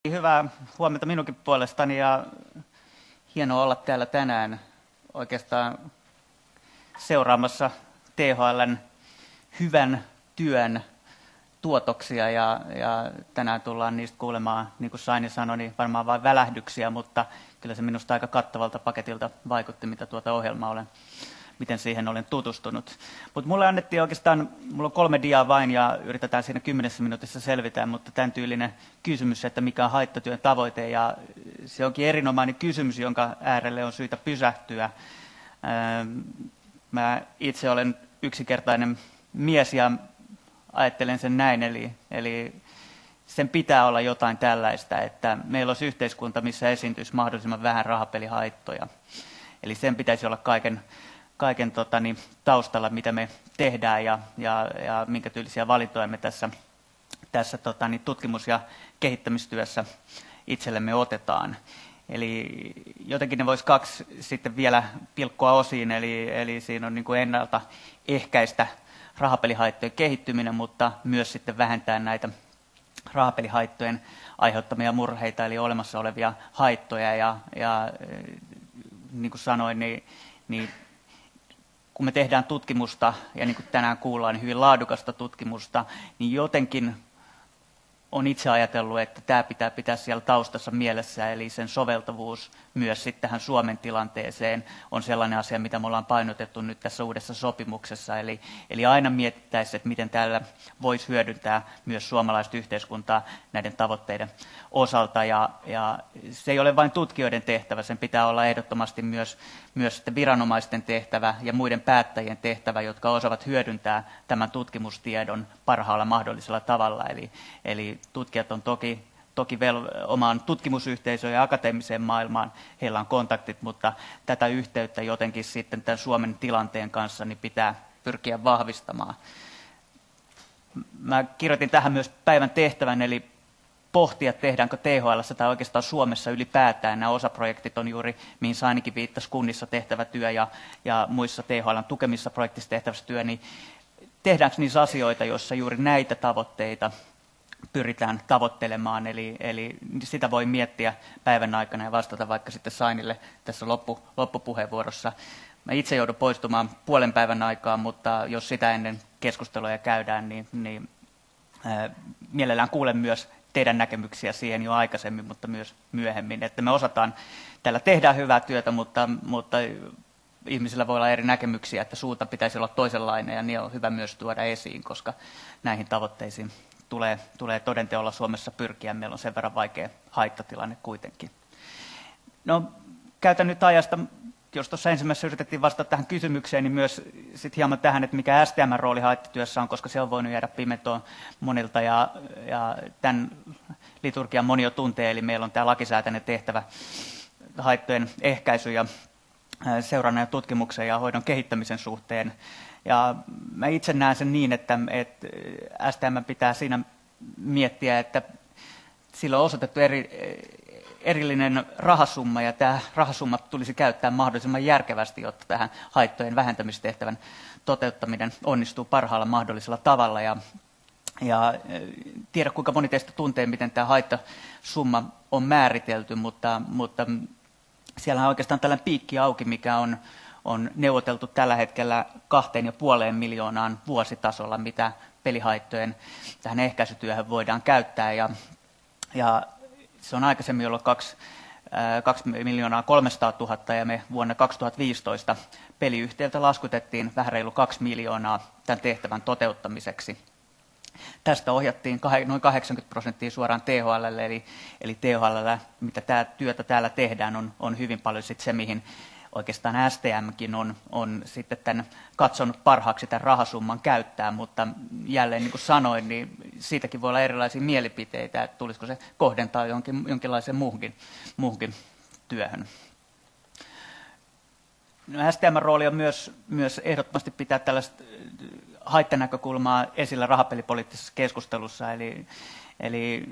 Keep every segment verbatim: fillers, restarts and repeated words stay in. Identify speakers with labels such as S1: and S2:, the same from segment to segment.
S1: Hyvää huomenta minunkin puolestani ja hienoa olla täällä tänään oikeastaan seuraamassa T H L:n hyvän työn tuotoksia ja, ja tänään tullaan niistä kuulemaan, niin kuin Saini sanoi, niin varmaan vain välähdyksiä, mutta kyllä se minusta aika kattavalta paketilta vaikutti, mitä tuota ohjelmaa olen, miten siihen olen tutustunut. Mutta mulle annettiin oikeastaan, mulla on kolme diaa vain ja yritetään siinä kymmenessä minuutissa selvitä, mutta tämän tyylinen kysymys, että mikä on haittatyön tavoite, ja se onkin erinomainen kysymys, jonka äärelle on syytä pysähtyä. Mä itse olen yksinkertainen mies ja ajattelen sen näin, eli, eli sen pitää olla jotain tällaista, että meillä olisi yhteiskunta, missä esiintyisi mahdollisimman vähän rahapelihaittoja. Eli sen pitäisi olla kaiken kaiken tota, niin, taustalla, mitä me tehdään ja, ja, ja minkä tyylisiä valintoja me tässä, tässä tota, niin, tutkimus- ja kehittämistyössä itsellemme otetaan. Eli jotenkin ne voisi kaksi sitten vielä pilkkoa osiin, eli, eli siinä on niin kuin ennaltaehkäistä rahapelihaittojen kehittyminen, mutta myös sitten vähentää näitä rahapelihaittojen aiheuttamia murheita, eli olemassa olevia haittoja. Ja, ja niin kuin sanoin, niin, niin kun me tehdään tutkimusta, ja niin kuin tänään kuullaan, niin hyvin laadukasta tutkimusta, niin jotenkin on itse ajatellut, että tämä pitää pitää siellä taustassa mielessä, eli sen soveltavuus myös sitten tähän Suomen tilanteeseen on sellainen asia, mitä me ollaan painotettu nyt tässä uudessa sopimuksessa. Eli, eli aina mietittäisiin, että miten täällä voisi hyödyntää myös suomalaista yhteiskuntaa näiden tavoitteiden osalta. Ja, ja se ei ole vain tutkijoiden tehtävä, sen pitää olla ehdottomasti myös, myös sitten viranomaisten tehtävä ja muiden päättäjien tehtävä, jotka osaavat hyödyntää tämän tutkimustiedon parhaalla mahdollisella tavalla. Eli, eli tutkijat on toki, toki vel- omaan tutkimusyhteisöön ja akateemiseen maailmaan, heillä on kontaktit, mutta tätä yhteyttä jotenkin sitten tämän Suomen tilanteen kanssa niin pitää pyrkiä vahvistamaan. Mä kirjoitin tähän myös päivän tehtävän, eli pohtia, tehdäänkö T H L:ssä tai oikeastaan Suomessa ylipäätään. Nämä osaprojektit on juuri, mihin Sainikin viittasi, kunnissa tehtävä työ ja, ja muissa T H L:n tukemissa projektissa tehtävässä työ, niin tehdäänkö niissä asioita, joissa juuri näitä tavoitteita pyritään tavoittelemaan, eli, eli sitä voi miettiä päivän aikana ja vastata vaikka sitten Sainille tässä loppu, loppupuheenvuorossa. Mä itse joudun poistumaan puolen päivän aikaa, mutta jos sitä ennen keskusteluja käydään, niin, niin ää, mielellään kuulen myös teidän näkemyksiä siihen jo aikaisemmin, mutta myös myöhemmin. Että me osataan, täällä tehdään hyvää työtä, mutta, mutta ihmisillä voi olla eri näkemyksiä, että suunta pitäisi olla toisenlainen, ja ne on hyvä myös tuoda esiin, koska näihin tavoitteisiin tulee, tulee todenteolla Suomessa pyrkiä. Meillä on sen verran vaikea haittatilanne kuitenkin. No, käytän nyt ajasta, jos tuossa ensimmäisessä yritettiin vastata tähän kysymykseen, niin myös sit hieman tähän, että mikä S T M:n rooli haittatyössä on, koska se on voinut jäädä pimentoon monilta, ja, ja tämän liturgian moni jo tuntee, eli meillä on tämä lakisääteinen tehtävä haittojen ehkäisy ja seurannan ja tutkimuksen ja hoidon kehittämisen suhteen. Ja mä itse näen sen niin, että, että S T M pitää siinä miettiä, että sillä on osoitettu eri, erillinen rahasumma, ja tämä rahasumma tulisi käyttää mahdollisimman järkevästi, jotta tähän haittojen vähentämistehtävän toteuttaminen onnistuu parhaalla mahdollisella tavalla. Ja, ja tiedä, kuinka moni teistä tuntee, miten tämä haittasumma on määritelty, mutta, mutta siellä on oikeastaan tällainen piikki auki, mikä on on neuvoteltu tällä hetkellä kahteen ja puoleen miljoonaan vuositasolla, mitä pelihaittojen tähän ehkäisytyöhön voidaan käyttää. Ja, ja se on aikaisemmin ollut kaksi, kaksi miljoonaa kolmesataatuhatta, ja me vuonna kaksituhattaviisitoista peliyhtiöltä laskutettiin vähän reilu kaksi miljoonaa tämän tehtävän toteuttamiseksi. Tästä ohjattiin noin kahdeksankymmentä prosenttia suoraan T H L:lle, eli, eli T H L:llä, mitä tämä työtä täällä tehdään, on, on hyvin paljon sit se, mihin oikeastaan S T M:kin on, on sitten tämän katsonut parhaaksi tämän rahasumman käyttää, mutta jälleen niin kuin sanoin, niin siitäkin voi olla erilaisia mielipiteitä, että tulisiko se kohdentaa jonkin, jonkinlaiseen muuhunkin, muuhunkin työhön. No, S T M:n rooli on myös, myös ehdottomasti pitää tällaista haittanäkökulmaa esillä rahapelipoliittisessa keskustelussa, eli, eli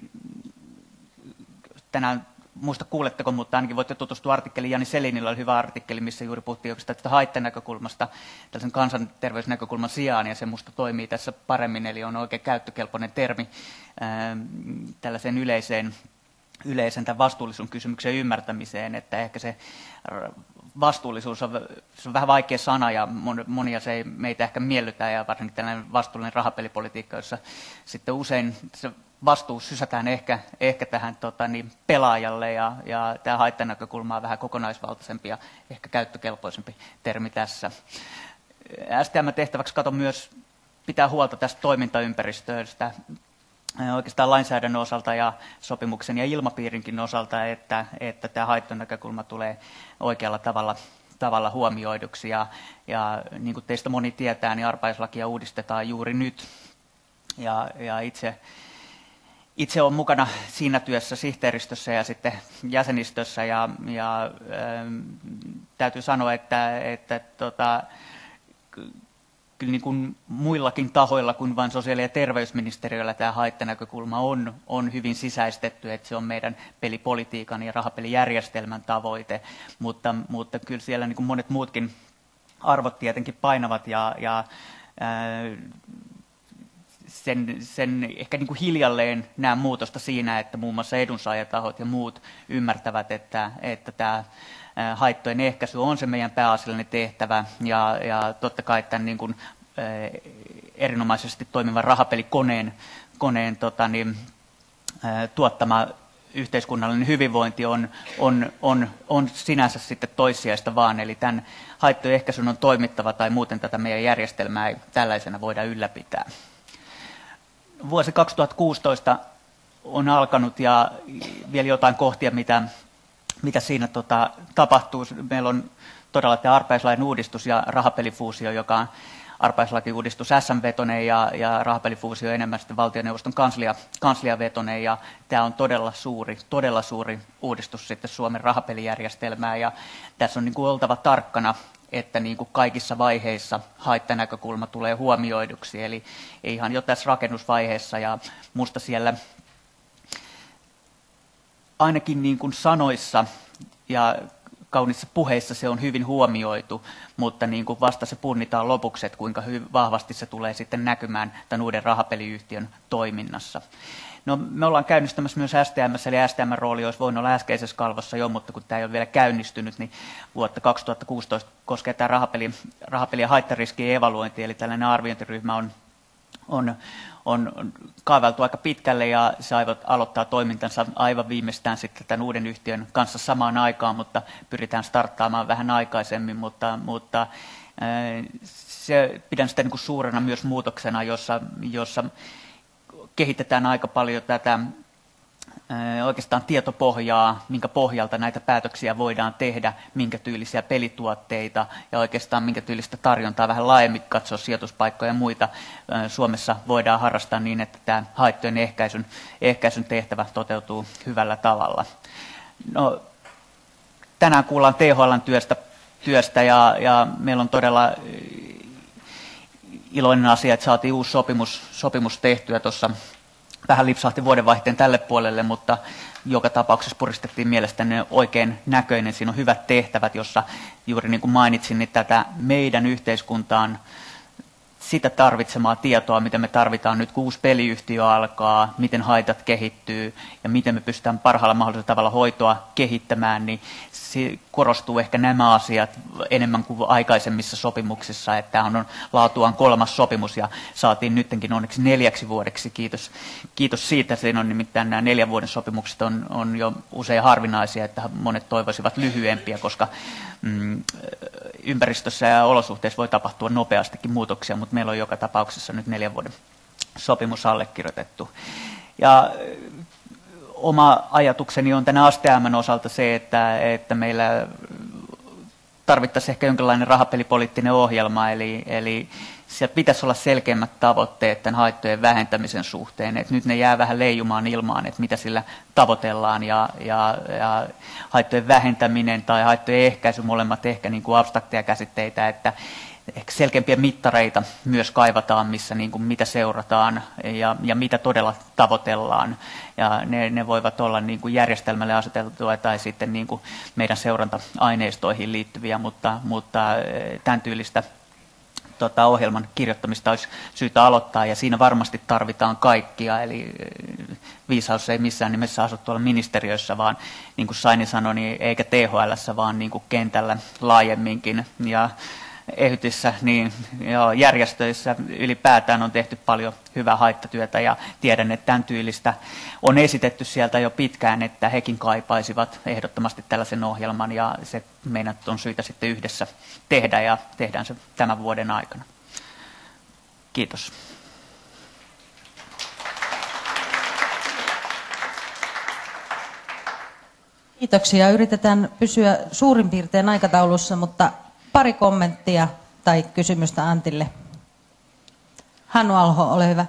S1: tänään muista kuuletteko, mutta ainakin voitte tutustua artikkeliin. Jani Selinillä oli hyvä artikkeli, missä juuri puhuttiin oikeastaan tästä haittanäkökulmasta tällaisen kansanterveysnäkökulman sijaan, ja se musta toimii tässä paremmin, eli on oikein käyttökelpoinen termi ää, tällaiseen yleiseen yleisen tämän vastuullisuuden kysymyksen ymmärtämiseen, että ehkä se vastuullisuus on, se on vähän vaikea sana ja monia se ei meitä ehkä miellytä ja varsinkin tällainen vastuullinen rahapelipolitiikka, jossa sitten usein se vastuu sysätään ehkä, ehkä tähän tota, niin, pelaajalle ja, ja tämä haittanäkökulma on vähän kokonaisvaltaisempi ja ehkä käyttökelpoisempi termi tässä. S T M-tehtäväksi katon myös pitää huolta tästä toimintaympäristöstä oikeastaan lainsäädännön osalta ja sopimuksen ja ilmapiirinkin osalta, että, että tämä haittanäkökulma tulee oikealla tavalla, tavalla huomioiduksi. Ja, ja niin kuin teistä moni tietää, niin arpajaislakia uudistetaan juuri nyt. Ja, ja itse, itse olen mukana siinä työssä sihteeristössä ja sitten jäsenistössä. Ja, ja ähm, täytyy sanoa, että, että tota, kyllä niin kuin muillakin tahoilla kuin vain sosiaali- ja terveysministeriöllä tämä haittanäkökulma on, on hyvin sisäistetty, että se on meidän pelipolitiikan ja rahapelijärjestelmän tavoite, mutta, mutta kyllä siellä niin kuin monet muutkin arvot tietenkin painavat ja, ja ää, sen, sen ehkä niin kuin hiljalleen näen muutosta siinä, että muun muassa edunsaajatahot ja muut ymmärtävät, että, että tämä haittojen ehkäisy on se meidän pääasiallinen tehtävä ja, ja totta kai tämän niin kuin, eh, erinomaisesti toimivan rahapelikoneen koneen, tota, niin, eh, tuottama yhteiskunnallinen hyvinvointi on, on, on, on sinänsä sitten toissijaista vaan, eli tämän haittojen ehkäisyn on toimittava tai muuten tätä meidän järjestelmää ei tällaisena voida ylläpitää. Vuosi kaksituhattakuusitoista on alkanut ja vielä jotain kohtia, mitä mitä siinä tota, tapahtuu. Meillä on todella tämä arpajaislain uudistus ja rahapelifuusio, joka on arpajaislakiuudistus S M-vetoinen ja, ja rahapelifuusio enemmän sitten valtioneuvoston kanslia, kansliavetoinen. Ja tämä on todella suuri, todella suuri uudistus sitten Suomen rahapelijärjestelmään. Ja tässä on niin kuin oltava tarkkana, että niin kuin kaikissa vaiheissa haittanäkökulma tulee huomioiduksi. Eli ihan jo tässä rakennusvaiheessa ja musta siellä ainakin niin kuin sanoissa ja kaunissa puheissa se on hyvin huomioitu, mutta niin kuin vasta se punnitaan lopuksi, että kuinka vahvasti se tulee sitten näkymään tämän uuden rahapeliyhtiön toiminnassa. No, me ollaan käynnistämässä myös S T M, eli S T M-rooli olisi voinut olla äskeisessä kalvossa jo, mutta kun tämä ei ole vielä käynnistynyt, niin vuotta kaksituhattakuusitoista koskee tämä rahapeli, rahapeli- ja haittariskien evaluointi, eli tällainen arviointiryhmä on on, on kaavailtu aika pitkälle ja se aloittaa toimintansa aivan viimeistään sitten tämän uuden yhtiön kanssa samaan aikaan, mutta pyritään starttaamaan vähän aikaisemmin, mutta, mutta se, pidän sitä niin kuin suurena myös muutoksena, jossa, jossa kehitetään aika paljon tätä oikeastaan tietopohjaa, minkä pohjalta näitä päätöksiä voidaan tehdä, minkä tyylisiä pelituotteita ja oikeastaan minkä tyylistä tarjontaa vähän laajemmin katsoa sijoituspaikkoja ja muita Suomessa voidaan harrastaa niin, että tämä haittojen ehkäisyn, ehkäisyn tehtävä toteutuu hyvällä tavalla. No, tänään kuullaan T H L:n työstä, työstä ja, ja meillä on todella iloinen asia, että saatiin uusi sopimus, sopimus tehtyä tuossa. Vähän lipsahti vuodenvaihteen tälle puolelle, mutta joka tapauksessa puristettiin mielestäni oikein näköinen. Siinä on hyvät tehtävät, jossa juuri niin kuin mainitsin, niin tätä meidän yhteiskuntaan sitä tarvitsemaa tietoa, mitä me tarvitaan nyt, kun uusi peliyhtiö alkaa, miten haitat kehittyy ja miten me pystytään parhaalla mahdollisella tavalla hoitoa kehittämään, niin se korostuu ehkä nämä asiat enemmän kuin aikaisemmissa sopimuksissa, että tämähän on laatuaan kolmas sopimus ja saatiin nyttenkin onneksi neljäksi vuodeksi. Kiitos, kiitos siitä, siinä on nimittäin nämä neljän vuoden sopimukset on, on jo usein harvinaisia, että monet toivoisivat lyhyempiä, koska mm, ympäristössä ja olosuhteissa voi tapahtua nopeastikin muutoksia, mutta meillä on joka tapauksessa nyt neljän vuoden sopimus allekirjoitettu. Ja oma ajatukseni on tänä A S T M:n osalta se, että, että meillä tarvittaisiin ehkä jonkinlainen rahapelipoliittinen ohjelma, eli, eli siellä pitäisi olla selkeimmät tavoitteet tämän haittojen vähentämisen suhteen. Et nyt ne jää vähän leijumaan ilmaan, että mitä sillä tavoitellaan, ja, ja, ja haittojen vähentäminen tai haittojen ehkäisy, molemmat ehkä niin kuin abstrakteja käsitteitä, että ehkä selkeämpiä mittareita myös kaivataan, missä niin kuin mitä seurataan ja, ja mitä todella tavoitellaan. Ja ne, ne voivat olla niin kuin järjestelmälle aseteltua tai sitten niin kuin meidän seuranta-aineistoihin liittyviä, mutta, mutta tämän tyylistä tota, ohjelman kirjoittamista olisi syytä aloittaa, ja siinä varmasti tarvitaan kaikkia, eli viisaus ei missään nimessä asu tuolla ministeriössä, vaan niin kuin Saini sanoi, niin eikä T H L:ssä, vaan niin kuin kentällä laajemminkin, ja EHYTissä, niin joo, järjestöissä ylipäätään on tehty paljon hyvää haittatyötä, ja tiedän, että tämän tyylistä on esitetty sieltä jo pitkään, että hekin kaipaisivat ehdottomasti tällaisen ohjelman, ja se meidän on syytä sitten yhdessä tehdä, ja tehdään se tämän vuoden aikana. Kiitos.
S2: Kiitoksia. Yritetään pysyä suurin piirtein aikataulussa, mutta pari kommenttia tai kysymystä Antille. Hannu Alho, ole hyvä.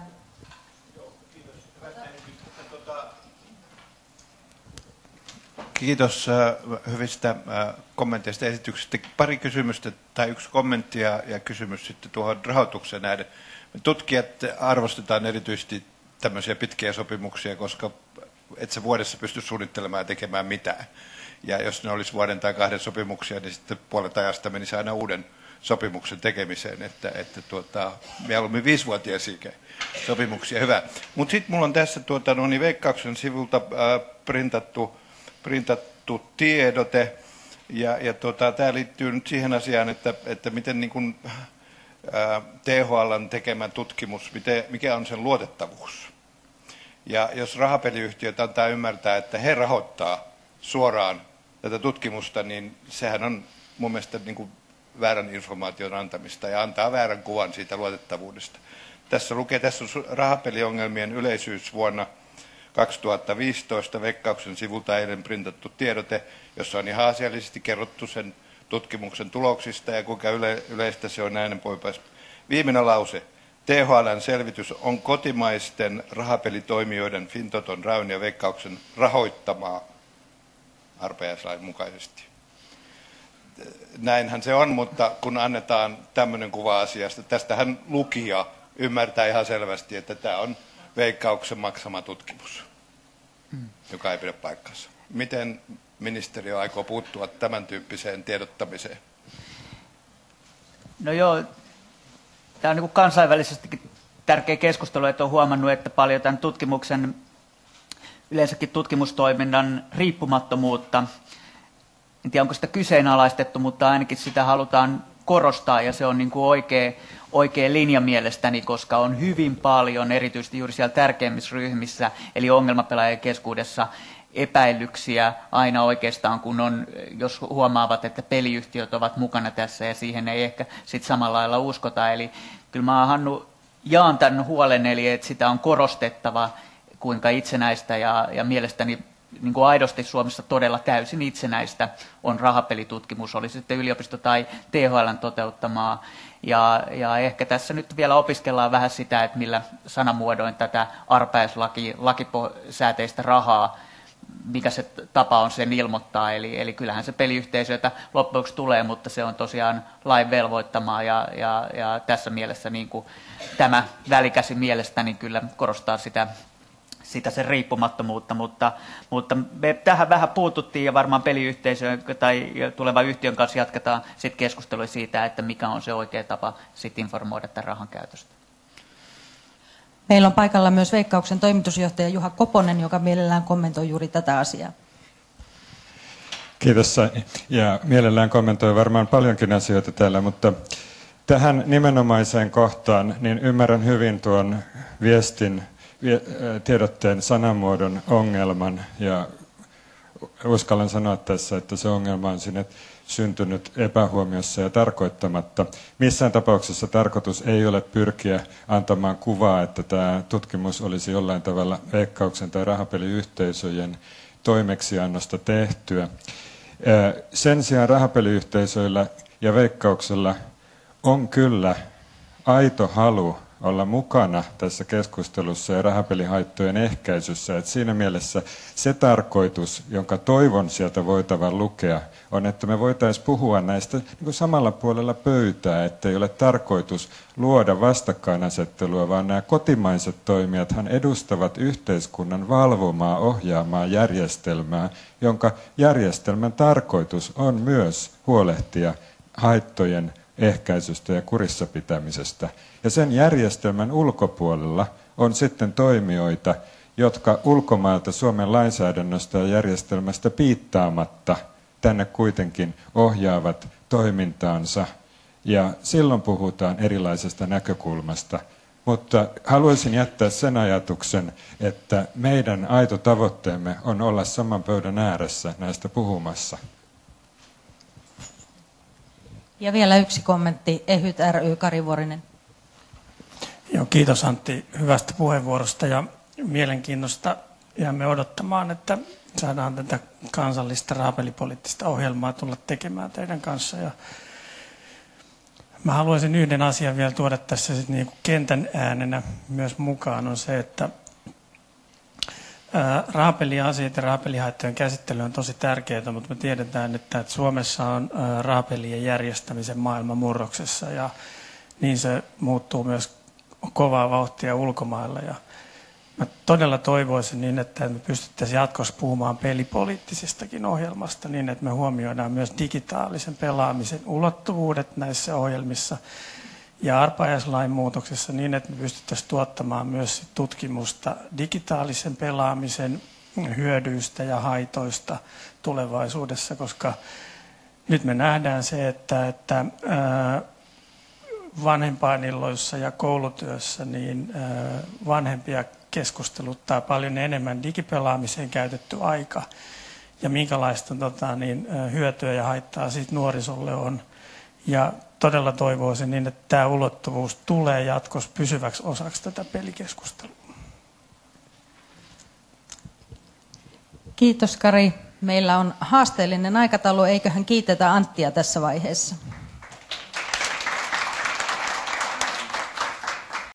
S3: Kiitos hyvistä kommenteista ja esityksistä. Pari kysymystä tai yksi kommentti ja, ja kysymys sitten tuohon rahoitukseen nähden. Me tutkijat arvostetaan erityisesti tämmöisiä pitkiä sopimuksia, koska et sä vuodessa pysty suunnittelemaan ja tekemään mitään. Ja jos ne olisi vuoden tai kahden sopimuksia, niin sitten puolet ajasta menisi aina uuden sopimuksen tekemiseen, että, että tuota, mieluummin viisivuotiaisia sopimuksia, hyvä. Mutta sitten mulla on tässä tuota, no niin Veikkauksen sivulta äh, printattu, printattu tiedote, ja, ja tuota, tämä liittyy nyt siihen asiaan, että, että miten niin kun, äh, T H L:n tekemä tutkimus, miten, mikä on sen luotettavuus. Ja jos rahapeliyhtiöt antaa ymmärtää, että he rahoittaa suoraan tätä tutkimusta, niin sehän on mun mielestä niin kuin väärän informaation antamista ja antaa väärän kuvan siitä luotettavuudesta. Tässä lukee, tässä on rahapeliongelmien yleisyys vuonna kaksituhattaviisitoista Veikkauksen sivulta eilen printattu tiedote, jossa on ihan asiallisesti kerrottu sen tutkimuksen tuloksista ja kuinka yle, yleistä se on näin pois. Viimeinen lause. T H L:n selvitys on kotimaisten rahapelitoimijoiden Fintoton, Rayn ja Veikkauksen rahoittamaa arpajaislain mukaisesti. Näinhän se on, mutta kun annetaan tämmöinen kuva asiasta, tästähän lukija ymmärtää ihan selvästi, että tämä on Veikkauksen maksama tutkimus, mm. joka ei pidä paikkansa. Miten ministeriö aikoo puuttua tämän tyyppiseen tiedottamiseen?
S1: No joo, tämä on niin kuin kansainvälisestikin tärkeä keskustelu, että on huomannut, että paljon tämän tutkimuksen, yleensäkin tutkimustoiminnan riippumattomuutta, en tiedä onko sitä kyseenalaistettu, mutta ainakin sitä halutaan korostaa, ja se on niin kuin oikea, oikea linja mielestäni, koska on hyvin paljon, erityisesti juuri siellä tärkeimmissä ryhmissä, eli ongelmapelaajien keskuudessa, epäilyksiä aina oikeastaan, kun on, jos huomaavat, että peliyhtiöt ovat mukana tässä, ja siihen ei ehkä sit samalla lailla uskota. Eli kyllä mä Hannu jaan tämän huolen, eli että sitä on korostettava, kuinka itsenäistä ja, ja mielestäni niin kuin aidosti Suomessa todella täysin itsenäistä on rahapelitutkimus, oli se sitten yliopisto tai T H L:n toteuttamaa. Ja, ja ehkä tässä nyt vielä opiskellaan vähän sitä, että millä sanamuodoin tätä arpajaislaki, lakisääteistä rahaa, mikä se tapa on sen ilmoittaa. Eli, eli kyllähän se peliyhteisöitä loppujen lopuksi tulee, mutta se on tosiaan lain velvoittamaa. Ja, ja, ja tässä mielessä niin kuin tämä välikäsi mielestäni kyllä korostaa sitä, sitä sen riippumattomuutta, mutta, mutta me tähän vähän puututtiin ja varmaan peliyhteisöön tai tulevan yhtiön kanssa jatketaan sit keskustelua siitä, että mikä on se oikea tapa sit informoida tämän rahan käytöstä.
S2: Meillä on paikalla myös Veikkauksen toimitusjohtaja Juha Koponen, joka mielellään kommentoi juuri tätä asiaa.
S4: Kiitos. Ja mielellään kommentoi varmaan paljonkin asioita täällä, mutta tähän nimenomaiseen kohtaan niin ymmärrän hyvin tuon viestin, tiedotteen sanamuodon ongelman, ja uskallan sanoa tässä, että se ongelma on sinne syntynyt epähuomiossa ja tarkoittamatta. Missään tapauksessa tarkoitus ei ole pyrkiä antamaan kuvaa, että tämä tutkimus olisi jollain tavalla Veikkauksen tai rahapeliyhteisöjen toimeksiannosta tehtyä. Sen sijaan rahapeliyhteisöillä ja Veikkauksella on kyllä aito halu olla mukana tässä keskustelussa ja rahapelihaittojen ehkäisyssä. Et siinä mielessä se tarkoitus, jonka toivon sieltä voitavan lukea, on, että me voitaisiin puhua näistä niin kuin samalla puolella pöytää, ettei ole tarkoitus luoda vastakkainasettelua, vaan nämä kotimaiset toimijathan edustavat yhteiskunnan valvomaa, ohjaamaa järjestelmää, jonka järjestelmän tarkoitus on myös huolehtia haittojen ehkäisystä ja kurissa pitämisestä. Ja sen järjestelmän ulkopuolella on sitten toimijoita, jotka ulkomailta Suomen lainsäädännöstä ja järjestelmästä piittaamatta tänne kuitenkin ohjaavat toimintaansa. Ja silloin puhutaan erilaisesta näkökulmasta. Mutta haluaisin jättää sen ajatuksen, että meidän aito tavoitteemme on olla saman pöydän ääressä näistä puhumassa.
S2: Ja vielä yksi kommentti, EHYT ry, Kari Vuorinen.
S5: Joo, kiitos Antti hyvästä puheenvuorosta ja mielenkiinnosta. Jäämme odottamaan, että saadaan tätä kansallista rahapelipoliittista ohjelmaa tulla tekemään teidän kanssa. Ja mä haluaisin yhden asian vielä tuoda tässä sit niin kuin kentän äänenä myös mukaan, on se, että rahapeliasiat ja rahapelihaittojen käsittely on tosi tärkeää, mutta me tiedetään, että Suomessa on rahapelien järjestämisen maailman murroksessa ja niin se muuttuu myös kovaa vauhtia ulkomailla. Ja mä todella toivoisin niin, että me pystyttäisiin jatkossa puhumaan pelipoliittisestakin ohjelmasta niin, että me huomioidaan myös digitaalisen pelaamisen ulottuvuudet näissä ohjelmissa ja arpajaislain muutoksessa niin, että me pystyttäisiin tuottamaan myös tutkimusta digitaalisen pelaamisen hyödyistä ja haitoista tulevaisuudessa, koska nyt me nähdään se, että, että ää, vanhempainilloissa ja koulutyössä niin ää, vanhempia keskusteluttaa paljon enemmän digipelaamiseen käytetty aika ja minkälaista tota, niin, hyötyä ja haittaa siitä nuorisolle on. Ja todella toivoisin niin, että tämä ulottuvuus tulee jatkossa pysyväksi osaksi tätä pelikeskustelua.
S2: Kiitos Kari. Meillä on haasteellinen aikataulu, eiköhän kiitetä Anttia tässä vaiheessa.